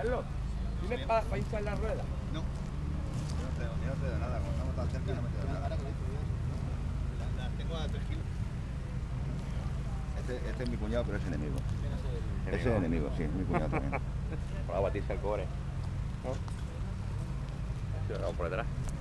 Carlos, ¿tienes para hinchar la rueda? No. Yo no te doy nada, como estamos tan cerca no me te doy nada. Las tengo a 3 kilos. Este es mi cuñado, pero es enemigo. Ese es enemigo, sí, es mi cuñado también. Para batirse al cobre. ¿No? Vamos por detrás.